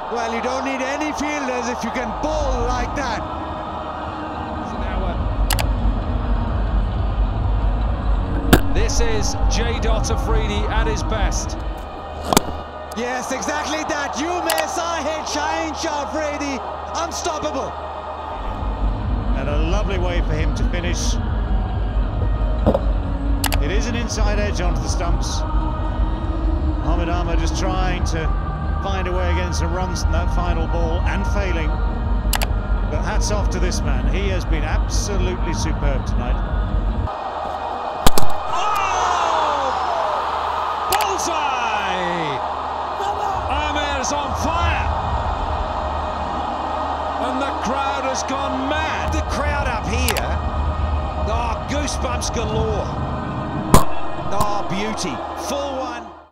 Well, you don't need any fielders if you can bowl like that. This is J. Afridi at his best. Yes, exactly that. You miss, I hit Shaheen Afridi. Unstoppable. And a lovely way for him to finish. It is an inside edge onto the stumps. Amir just trying to find a way against some runs in that final ball and failing. But hats off to this man. He has been absolutely superb tonight. Oh! Bullseye! Amir's on fire! And the crowd has gone mad. The crowd up here, oh, goosebumps galore. Oh, beauty. Full